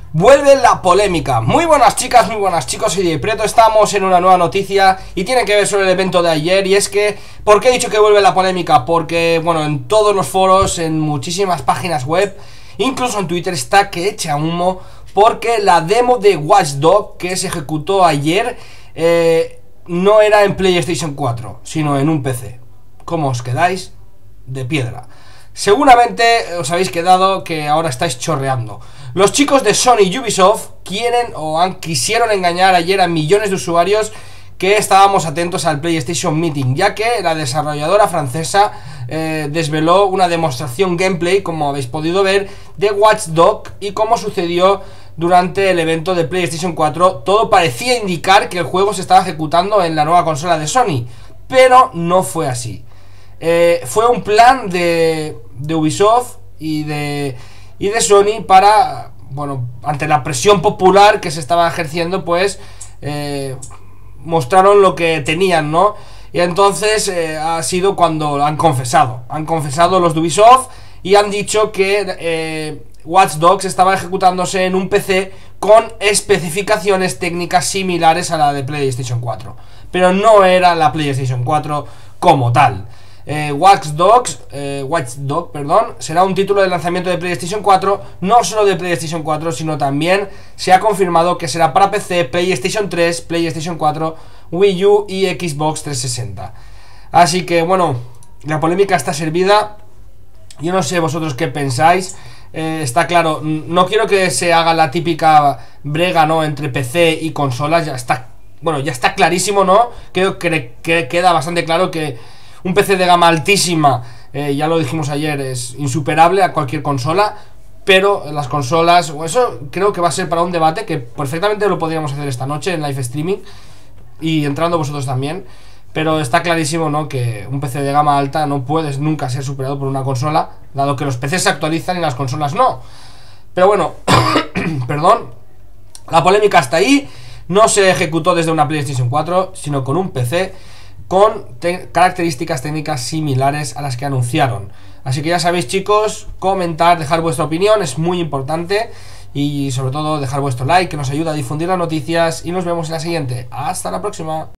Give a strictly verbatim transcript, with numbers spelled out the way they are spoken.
Vuelve la polémica. Muy buenas chicas, muy buenas chicos, soy Preto. Estamos en una nueva noticia y tiene que ver sobre el evento de ayer. Y es que, ¿por qué he dicho que vuelve la polémica? Porque, bueno, en todos los foros, en muchísimas páginas web, incluso en Twitter, está que echa humo. Porque la demo de Watch Dogs que se ejecutó ayer eh, no era en PlayStation cuatro, sino en un P C. ¿Cómo os quedáis? De piedra. Seguramente os habéis quedado que ahora estáis chorreando. Los chicos de Sony y Ubisoft quieren o han, quisieron engañar ayer a millones de usuarios que estábamos atentos al PlayStation Meeting, ya que la desarrolladora francesa eh, desveló una demostración gameplay, como habéis podido ver, de Watch Dogs. Y como sucedió durante el evento de PlayStation cuatro, todo parecía indicar que el juego se estaba ejecutando en la nueva consola de Sony, pero no fue así. Eh, fue un plan de, de Ubisoft y de, y de Sony para, bueno, ante la presión popular que se estaba ejerciendo, pues eh, mostraron lo que tenían, ¿no? Y entonces eh, ha sido cuando han confesado, han confesado los de Ubisoft y han dicho que eh, Watch Dogs estaba ejecutándose en un P C con especificaciones técnicas similares a la de PlayStation cuatro, pero no era la PlayStation cuatro como tal. Eh, Watch Dogs, eh, Watch Dogs, perdón, será un título de lanzamiento de PlayStation cuatro, no solo de PlayStation cuatro, sino también se ha confirmado que será para P C, PlayStation tres, PlayStation cuatro, Wii U y Xbox trescientos sesenta. Así que bueno, la polémica está servida. Yo no sé vosotros qué pensáis. Eh, está claro, no quiero que se haga la típica brega, ¿no?, entre P C y consolas. Ya está, bueno, ya está clarísimo, ¿no? Creo que, que queda bastante claro que un P C de gama altísima, eh, ya lo dijimos ayer, es insuperable a cualquier consola. Pero las consolas, o eso creo que va a ser para un debate que perfectamente lo podríamos hacer esta noche en live streaming y entrando vosotros también. Pero está clarísimo, ¿no?, que un P C de gama alta no puedes nunca ser superado por una consola, dado que los P Cs se actualizan y las consolas no. Pero bueno, perdón, la polémica está ahí. No se ejecutó desde una PlayStation cuatro, sino con un P C con características técnicas similares a las que anunciaron. Así que ya sabéis, chicos, comentar, dejar vuestra opinión, es muy importante. Y sobre todo dejar vuestro like, que nos ayuda a difundir las noticias. Y nos vemos en la siguiente. Hasta la próxima.